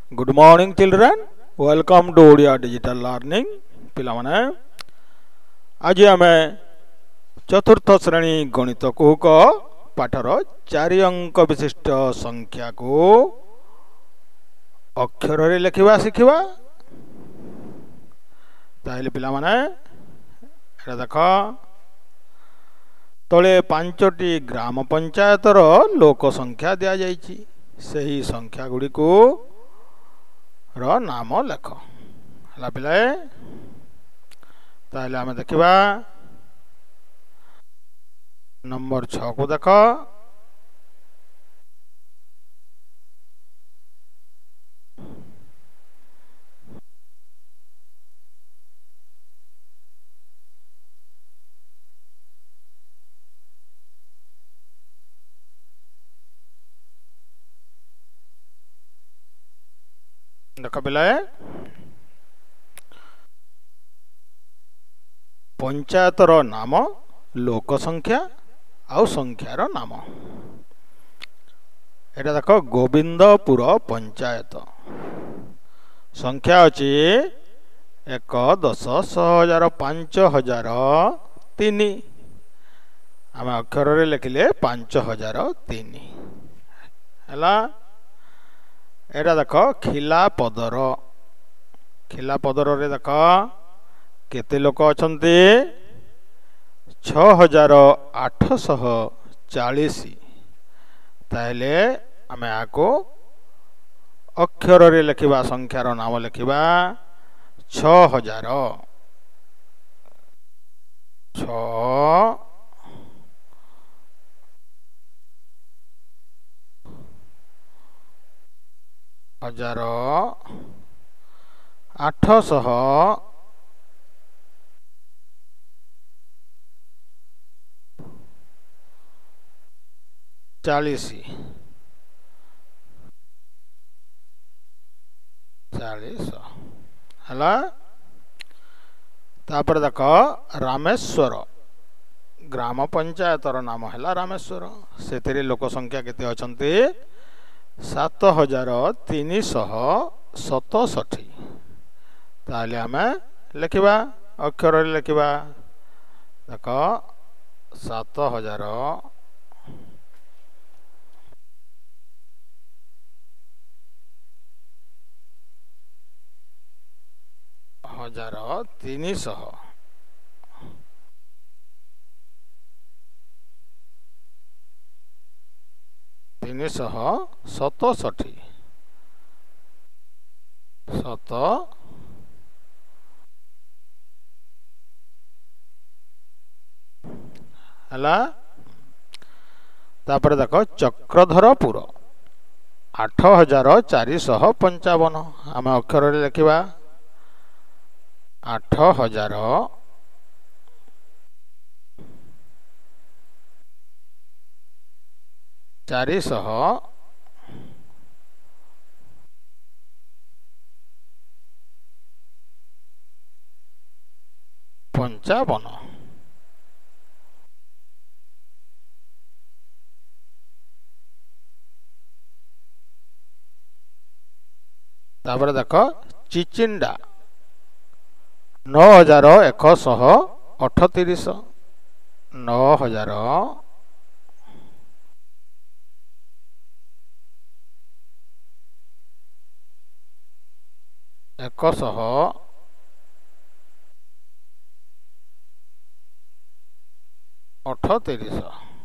Good morning children. Welcome to Odia Digital Learning. पिलामाने आज आमे चतुर्थ श्रेणी गणित कुहक पाठर 4 अंक विशिष्ट संख्या को अक्षर रे लिखिबा सिखिबा। ताइले पिलामाने एटा देख तले 5टी ग्राम पंचायतर लोक संख्या दिया जाइछि। सही संख्या गुडी को रो नाम लेख हला पिलाए। ताहले आमे देखिबा नंबर 6 को देख। देख पिलाए पंचायतर नाम लोक संख्या आउ संख्यार नाम। एटा देख गोविंदपुर पंचायत संख्या अछि 1 10 1000 5003। आम अक्षर रे लिखिले 5003 हला। एटा देख खिलापदर रे देख केते लोक अछंती 6840। ताहले आमे आको अक्षर रे लिखिबा संख्यार नाम लिखिबा 6000 6840 हला। तापर देख रामेश्वर ग्राम पंचायतर नाम है रामेश्वर। से लोक संख्या केते अछंती 7367। ताले आमे लिखिबा अक्षर रे लिखिबा देख 7300 367 हला। तापर देख चक्रधरपुर 8455। आम अक्षर रे लिखिबा 8455। तापर देख चिचिंडा 9138। 9138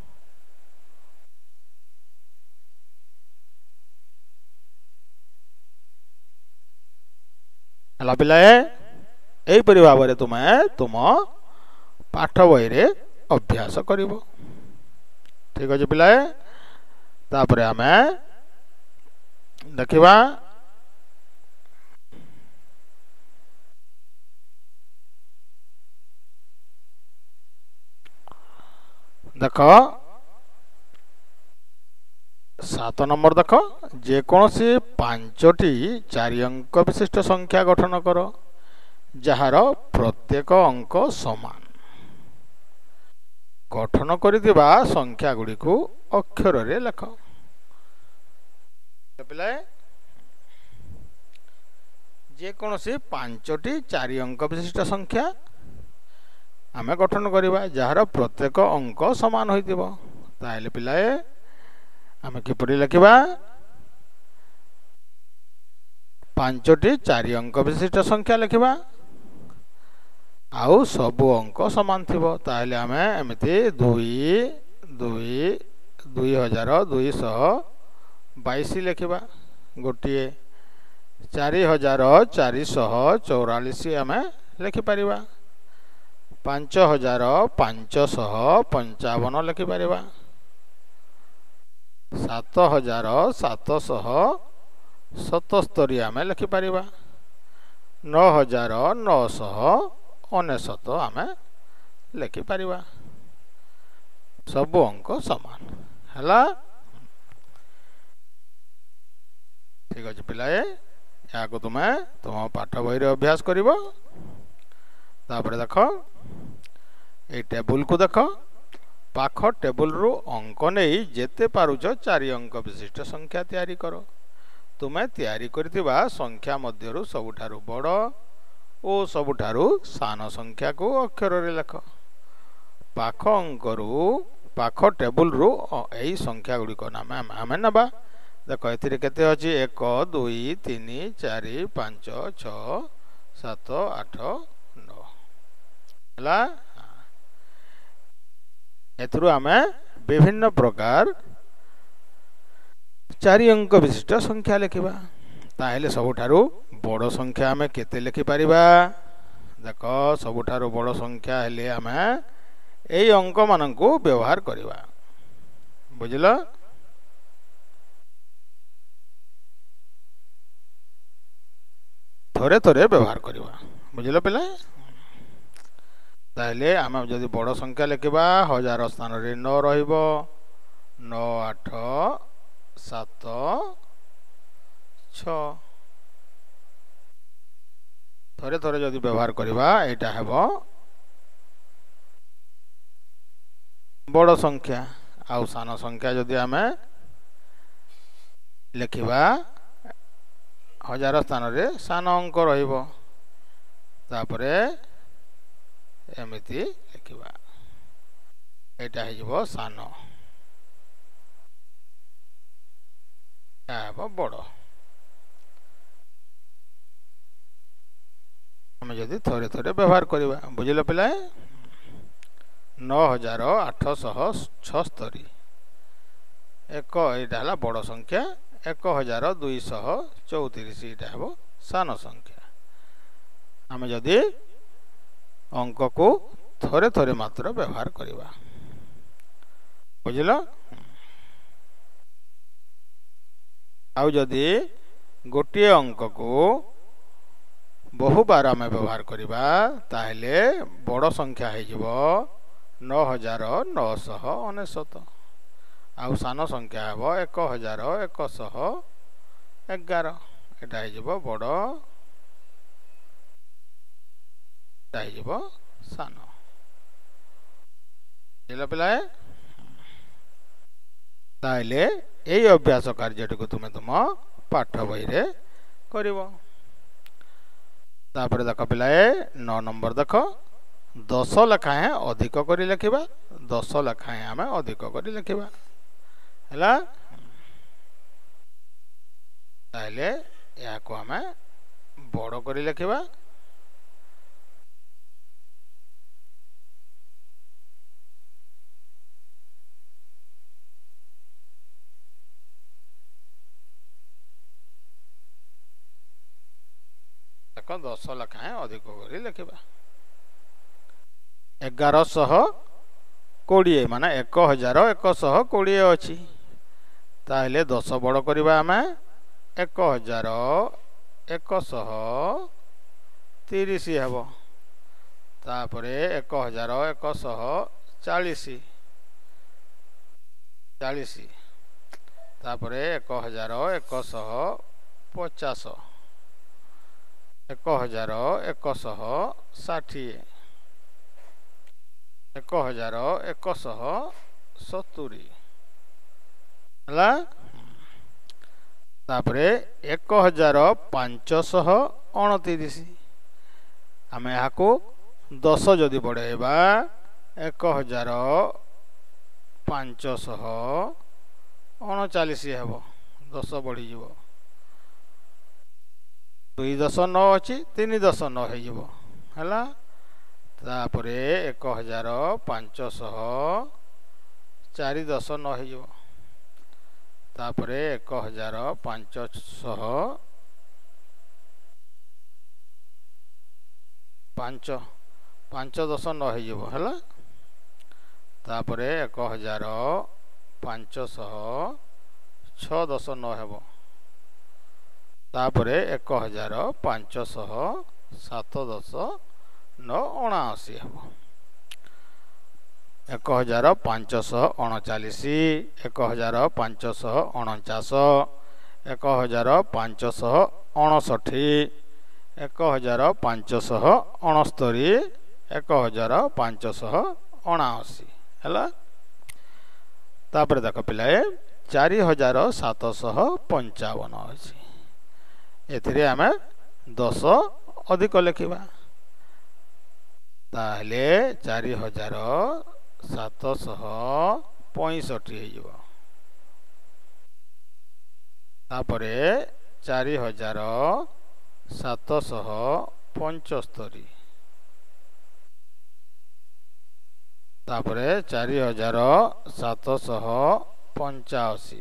हला पिलाए। एपरि भाव में तुम्हें तुम पाठ बही रे अभ्यास करिवो। ठीक अछि पिलाए। तापरे आमे देखिबा देख 7 नंबर देख जेकोसी 5टी 4 अंक विशिष्ट संख्या गठन कर जार प्रत्येक अंक समान। गठन करिदिबा संख्या गुडी को अक्षर रे लेख। पिलाए जेकोसी पांचटी चारि अंक विशिष्ट संख्या आम गठन करवा जार प्रत्येक अंक समान होइतिबो ताहेले पिलाए आम किपरि लिखिबा पांचटी चारि अंक विशिष्ट संख्या लिखिबा आउ सबु अंक समान थिबो ताहेले आम एमिति 2222 लिखिबा गोटे 4444 आम लिखिपर 5555 लिखिपर 7777 आम लिखिपर 9999 आम लिखिपर सबु अंक समान है। ठीक अच्छे पिलाए या तुम्हें तुम पाठ बही अभ्यास कर देख ये टेबुल को देख पाख टेबुल रु अंक नहीं जेते पारुछ चारि अंक विशिष्ट संख्या तैयारी कर तुम्हें तैयारी करथिबा संख्या मध्यरु सबुठारु बड़ और सबुठारु सान संख्या को अक्षर रे लेख पाख अंकरु पाख टेबुल रु एई संख्या गुडी को नाम आम नबा देख ए केते अछि 1 2 3 4 5 6 7 8 9 हला एथरु आमे विभिन्न प्रकार चारि अंक विशिष्ट संख्या लिखिबा ताहेले सबुठारु बड़ संख्या आमे केते लिखि परिबा देख सबुठारु बड़ संख्या हेले आमे एई अंक माननकु व्यवहार करिबा बुझिलो थोड़े थोड़े व्यवहार करवा बुझल पे ताहले आम जदि बड़ संख्या लिखा 1000 स्थान रे 9 रहिबो 9 8 7 6 थोड़े थोड़े जदि व्यवहार करवा एटा हेबो बड़ संख्या आउ सान संख्या जदि आम लिखा 1000 स्थान रे सान अंक रहिबो तापरे एमिति लिखिबा एटा हेजिबो सान एबो बड़ हम जदि थोड़े थोड़े व्यवहार करवा बुझिल पिला 9876 एक एटा हला बड़ संख्या 1234 इटा हेबो सान संख्या आम जदि अंक को थोड़े थोड़े मात्र व्यवहार करवा बुझल आउ जदि गोटे अंक को बहु बार आम व्यवहार करवा ताहेले बड़ संख्या हेजिबो 9999 आउ सान संख्या हेबो 1111 एटा हेजिबो बड़ एटा हेजिबो सान बुझिल पिलाए ताइले एई अभ्यास कार्यटी को तुम पाठ बही रे करिवो तापर देख पिलाए 9 नंबर देख 10 लेखाएं अधिक करी लिखिबा 10 लेखाएं आम अधिक करी लिखिबा हैला ताइले या को आम बड़ करी लिखिबा देख 10 लेखाएं अधिक करी लिखिबा 1120 माने 1120 अच्छी ताहले 10 बड़ करवा आम 1130 हेब तापरे 1140 तापरे 1150 1160 1170 है तापरे 1500 29 आमे याको 10 जदि बढ़ाइबा 1539 हेबो 10 बढ़ी जीवो 2.9 अछि 3.9 हे जीवो हला तापरे 1500 4.9 हे जीवो तापरे 1500 5.9 हे जीवो हला तापरे 1500 6.9 हेबो तापरे 1500 7.9 79 हेबो 1539 1549 1559 1569 1579 हैला तापर देख पिलाए 4755 अछि एथिरे हमें 10 अधिक लिखिबा ताहले 4765 हे जीवो तापरे 4775 तापरे 4785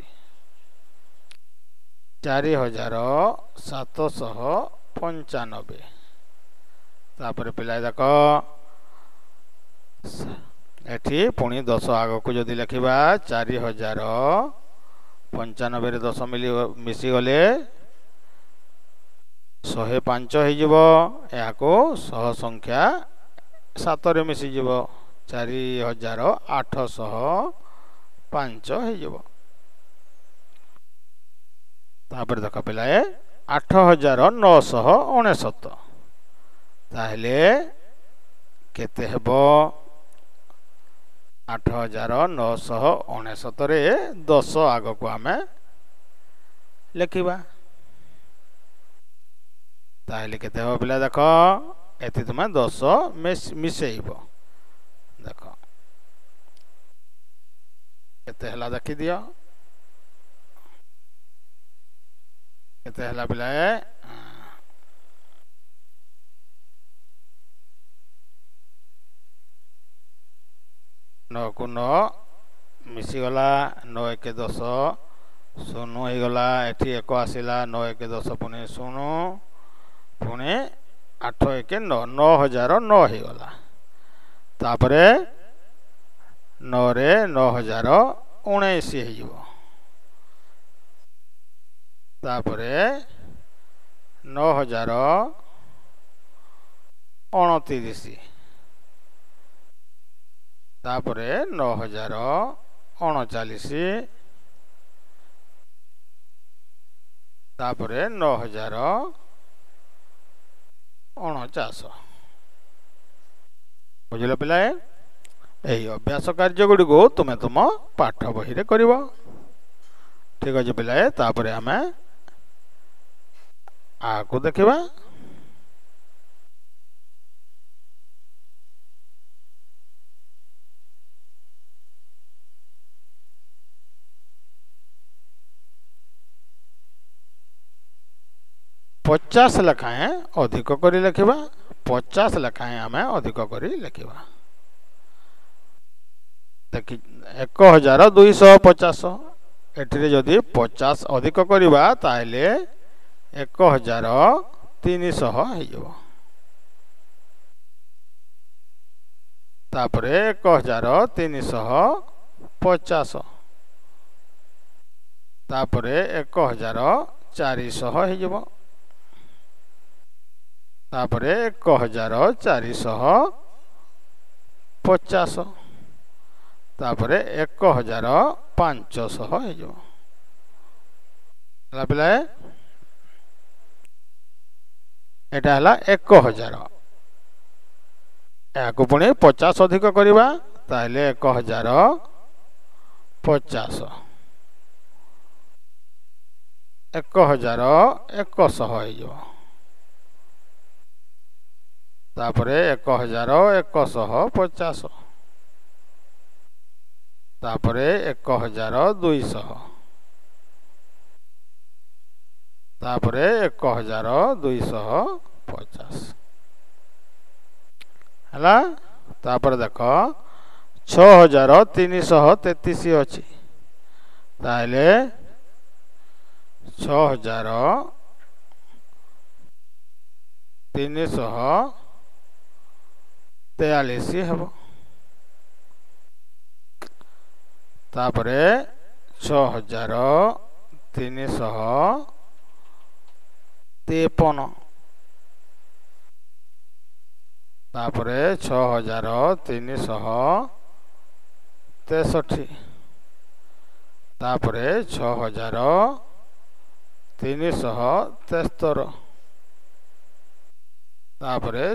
4795 तापरे पिला देख एठी पुणी 10 आगो को जदि लिखिबा 4095 रे 10 मिसी गले 105 हे जीवो याको सह संख्या 7 रे मिसी जीवो 4805 हे जीवो तापर देख पिलाए 8969 ताहले केते हेबो 8969 रे 10 आगो को हमें लिखिबा ताहले केते हो पिला देख एति तुमे 10 मिसेइबो देख केते हला देखि दियो केते हला पिला 9 को 9 मिसी गला 9 1 10 शून्य हो गला एठी 1 आसिला 9 1 10 पुणे 0 पुणे 8 1 9 9009 हो गला तापरे 9 रे 9019 हे जीवो तापरे 9029 तापरे 9039 तापरे 9049 बुझल पिलाए एही अभ्यास कार्य गुडी को तुमे तुम पाठ बही रे करिवो ठीक अछि पिलाए तापरे हमें आ को देखिबा पचास लेखाएं अधिक करी लिखिबा 50 लेखाएं हमें अधिक करी लिखिबा देखि 1250 एठिरे जदि 50 अधिक करिबा ताइले 1300 हे जबो तापरे 1350 तापरे 1400 हे जबो तापरे 1450 तापरे 1500 हे जो लापिला एटा हला 1000 याको पुणी 50 अधिक करिबा ताहले 1050 1100 हे जो तापरे 1150 तापरे 1200 तापरे 1250 हला। तापर देख 6333 अच्छी ताहले 6343 हेब। तापरे 6353 तापरे 6363 तापरे 6373 तापरे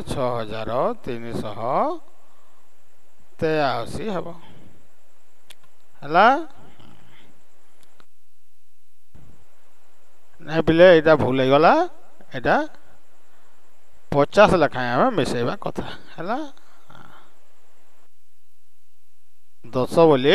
6383 हेब हला। नहीं पिले एटा भूल गला एटा 50 लखाएं आम मिसेबा कथा हला। 10 बोली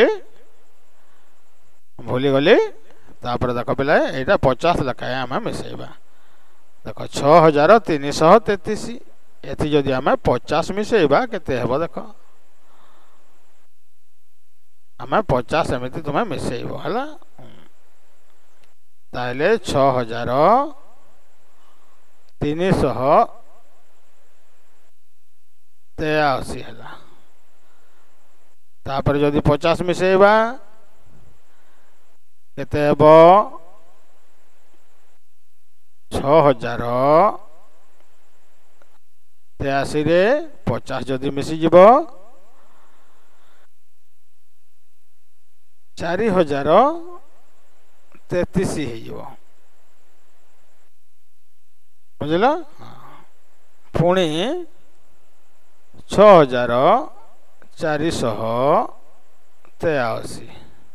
भूली गली तापर देख पिला एटा 50 लखाएं आम मिसेबा देख 6333 एथि जदि आम 50 मिसेबा केते हेबो देख आम 50 एमती तुम मिसेब है ताहले 6383 है तापर जदि 50 मिसेबा केते हेबो 6083 रे 50 जदि मिसी जीवो 4033 हो बुझल पुणी 6483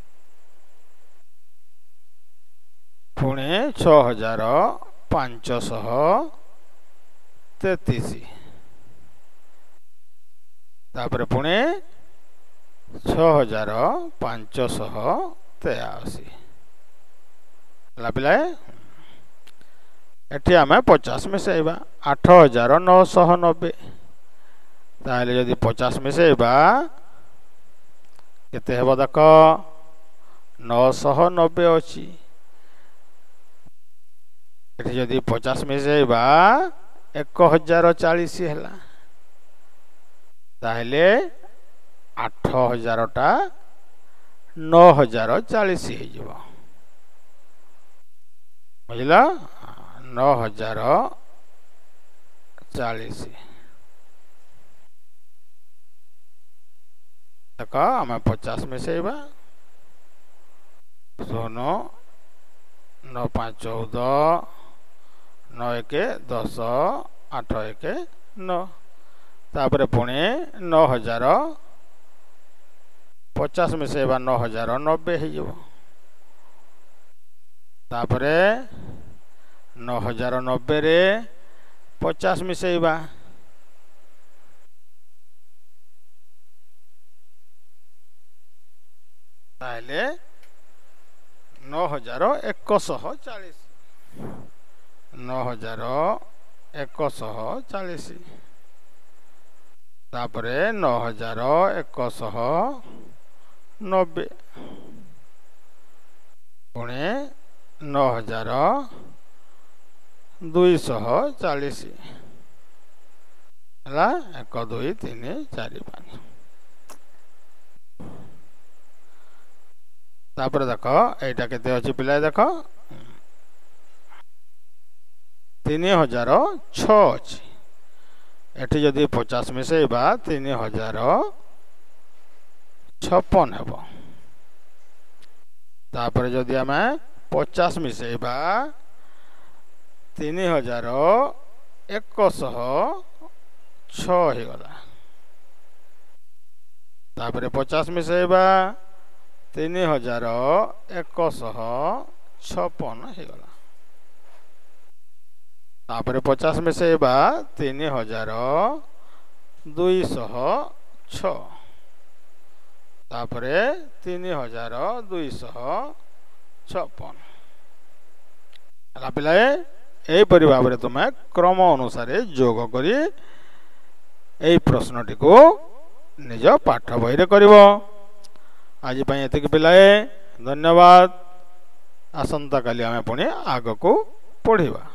पुणे 6533 तापर पुणे 6583 पिला एटी आम 50 मिसेबा 8990 ताहले जदि 50 मिसेबा केते हेबो देख 990 अछि एटी जदि 50 मिसेबा 1040 हैला ताहले 8000 टा 9040 हो बुझल 9040 देख आम 50 मिसेबा 16 9 5 14 9 1 10 8 1 9 तापर पुणे 9000 50 मिसेबा 9090 हो तापरे 9090 रे 50 मिसेबा ताहले 9140 9140 तापरे 9190 पुणे 9240 है 1 2 3 4 5 तापर देख एटा केते अछि पिला देख 3006 अछि एठी जदि 50 मिसेबा 3056 हेबो तापर जदि आम 50 मिसेबा 3106 हो गला तापर 50 मिसेबा 3156 हो गला तापर 50 मिसेबा 3056 206 तापरे 3256 पिलाए एपरि भाव में तुम क्रम अनुसार जोग करी ए प्रश्नटी को निज पाठ बही कर आज एतिक पिलाए धन्यवाद आसंता काली आमे पुणी आग को पढ़िबा।